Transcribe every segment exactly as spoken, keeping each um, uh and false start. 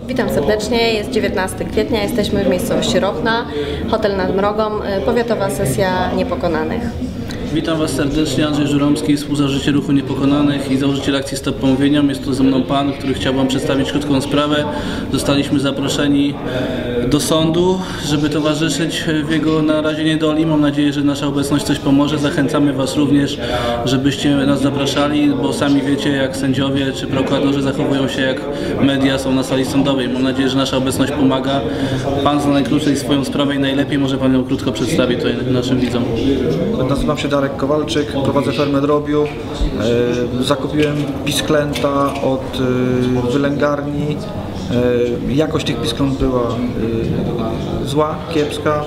Witam serdecznie, jest dziewiętnastego kwietnia, jesteśmy w miejscowości Rochna, hotel nad Mrogą, powiatowa sesja Niepokonanych. Witam Was serdecznie, Andrzej Żuromski, współzałożyciel Ruchu Niepokonanych i założyciel akcji Stop Pomówieniom. Jest tu ze mną pan, który chciał Wam przedstawić krótką sprawę. Zostaliśmy zaproszeni do sądu, żeby towarzyszyć w jego na razie niedoli. Mam nadzieję, że nasza obecność coś pomoże. Zachęcamy Was również, żebyście nas zapraszali, bo sami wiecie, jak sędziowie czy prokuratorzy zachowują się, jak media są na sali sądowej. Mam nadzieję, że nasza obecność pomaga. Pan zna najkrócej swoją sprawę i najlepiej, może Pan ją krótko przedstawić tutaj naszym widzom. Nazywam się Darek Kowalczyk, prowadzę fermę drobiu. E, zakupiłem pisklęta od e, wylęgarni. E, jakość tych piskląt była e, zła, kiepska.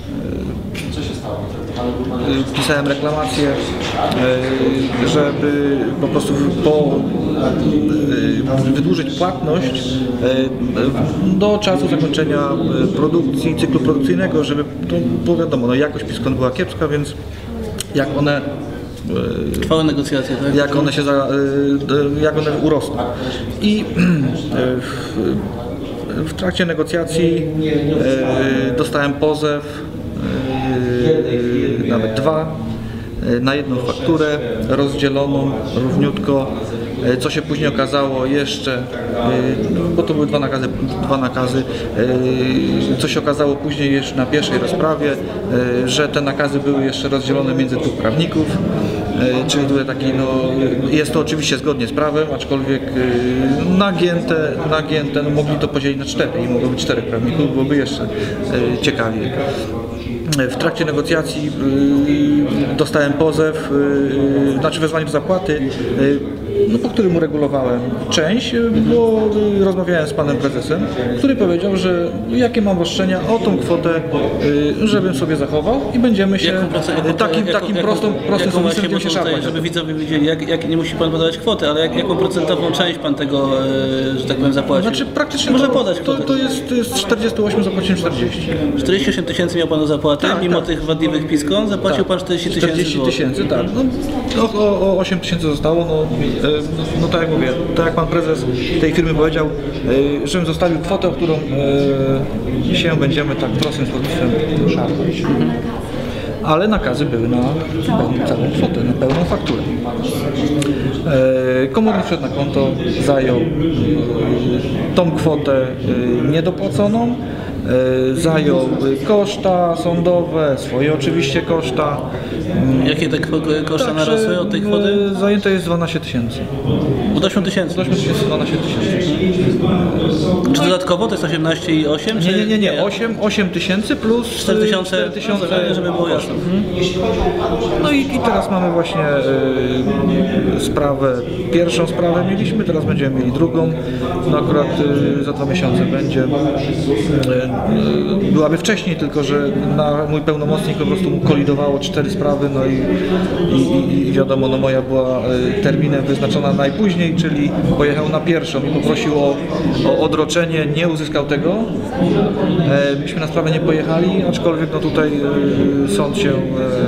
E, pisałem reklamację, e, żeby po prostu po, e, wydłużyć płatność e, do czasu zakończenia produkcji, cyklu produkcyjnego, żeby, to było wiadomo, no, jakość piskląt była kiepska, więc jak one trwały negocjacje, tak? Jak one się za, jak one urosną. I w, w trakcie negocjacji dostałem pozew, nawet dwa, na jedną fakturę rozdzieloną równiutko, co się później okazało jeszcze, bo to były dwa nakazy, dwa nakazy, co się okazało później jeszcze na pierwszej rozprawie, że te nakazy były jeszcze rozdzielone między dwóch prawników, czyli tutaj taki, no, jest to oczywiście zgodnie z prawem, aczkolwiek nagięte, nagięte no, mogli to podzielić na cztery i mogło być czterech prawników, byłoby jeszcze ciekawiej. W trakcie negocjacji dostałem pozew, znaczy wezwanie do zapłaty, no, po którym uregulowałem część, bo rozmawiałem z panem prezesem, który powiedział, że jakie mam roszczenia o tą kwotę, żebym sobie zachował i będziemy się takim, takim prostą, prostym słowem będziemy się szarpać. Żeby widzowie wiedzieli, jak, jak nie musi pan podawać kwoty, ale jak, jaką procentową część pan tego, że tak powiem, zapłacił? Znaczy praktycznie może to, podać to, to, jest, to jest czterdzieści osiem, zapłaciłem czterdzieści. czterdzieści osiem tysięcy miał pan do zapłaty, tak, mimo tak. tych wadliwych piskon zapłacił tak. pan czterdzieści tysięcy. czterdzieści tysięcy, tak. No, o, o osiem tysięcy zostało. No, no tak jak mówię, tak jak pan prezes tej firmy powiedział, żebym zostawił kwotę, o którą e, się będziemy tak prostym słownictwem szarpać. Mhm. Ale nakazy były na całą kwotę, na pełną fakturę. E, komornik wszedł na konto, zajął e, tą kwotę e, niedopłaconą, e, zajął koszta sądowe, swoje oczywiście koszta. Jakie te koszta Także narosły od tej kwoty? Zajęte jest dwanaście tysięcy. Od ośmiu tysięcy? Od ośmiu tysięcy, dwanaście tysięcy. Czy dodatkowo to jest osiemnaście i osiem? Nie, nie, nie, nie. osiem tysięcy plus cztery tysiące, żeby było jasne. Mhm. No i, i teraz mamy właśnie y, sprawę, pierwszą sprawę mieliśmy, teraz będziemy mieli drugą. No akurat y, za dwa miesiące będzie. Y, y, byłaby wcześniej, tylko że na mój pełnomocnik po prostu kolidowało cztery sprawy, no i, i, i wiadomo, no moja była y, terminem wyznaczona najpóźniej, czyli pojechał na pierwszą i poprosił o, o odroczenie, nie uzyskał tego. E, myśmy na sprawę nie pojechali, aczkolwiek no tutaj e, sąd się e,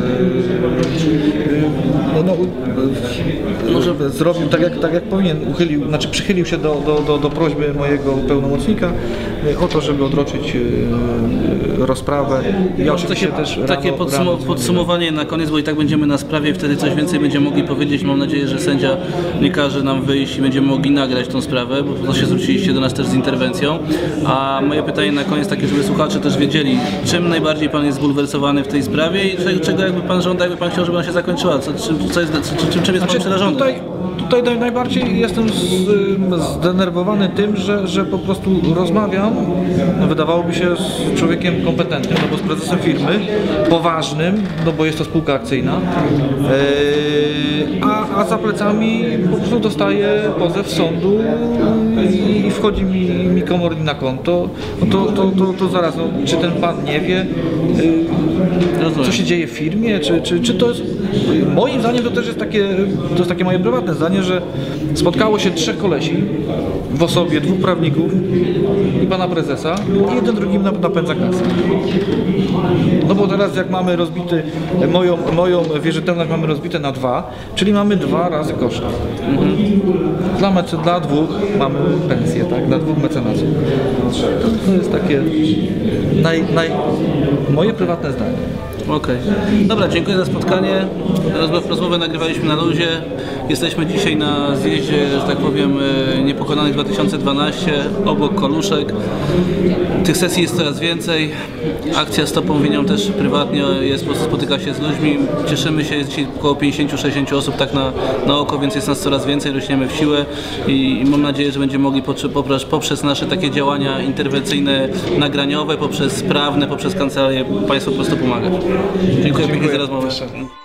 e, no, e, może zrobił tak jak, tak jak powinien, uchylił, znaczy przychylił się do, do, do, do prośby mojego pełnomocnika e, o to, żeby odroczyć e, rozprawę. Ja oczywiście takie też takie rano, podsum rano podsumowanie na koniec, bo i tak będziemy na sprawie, wtedy coś więcej będziemy mogli powiedzieć. Mam nadzieję, że sędzia nie każe nam wyjść i będziemy mogli nagrać tą sprawę, bo to się zwróciliście do nas też z interwencją. A moje pytanie na koniec takie, żeby słuchacze też wiedzieli, czym najbardziej pan jest zbulwersowany w tej sprawie i czego, czego jakby pan żąda, jakby pan chciał, żeby ona się zakończyła, co, czym, co jest, czym, czym jest pan przerażony? Tutaj, tutaj najbardziej jestem zdenerwowany tym, że, że po prostu rozmawiam, no wydawałoby się, z człowiekiem kompetentnym, no bo z prezesem firmy, poważnym, no bo jest to spółka akcyjna, yy, a, a za plecami po prostu dostaję pozew sądu i, i wchodzi mi, mi komornik na konto, no to, to, to, to zaraz, no, czy ten pan nie wie, yy, co się dzieje w firmie, czy, czy, czy to jest, moim zdaniem to też jest takie, to jest takie moje prywatne zdanie, że spotkało się trzech kolesi w osobie dwóch prawników i pana prezesa i jeden drugim napędza kasę. No bo teraz jak mamy rozbity, moją, moją wierzytelność mamy rozbite na dwa, czyli mamy dwa razy koszt. Mhm. Dla, mece, dla dwóch mamy pensję, tak? Dla dwóch mecenasów. To jest takie naj, naj, moje prywatne zdanie. Okej. Okay. Dobra, dziękuję za spotkanie. Rozmowę nagrywaliśmy na luzie. Jesteśmy dzisiaj na zjeździe, że tak powiem, Niepokonanych dwa tysiące dwanaście, obok Koluszek. Tych sesji jest coraz więcej. Akcja Stopą Winią też prywatnie jest, po prostu spotyka się z ludźmi. Cieszymy się, jest dzisiaj około pięćdziesiąt do sześćdziesięciu osób tak na, na oko, więc jest nas coraz więcej, rośniemy w siłę i, i mam nadzieję, że będziemy mogli poprzez, poprzez nasze takie działania interwencyjne, nagraniowe, poprzez prawne, poprzez kancelarię Państwu po prostu pomagać. Dziękuję pięknie za rozmowę.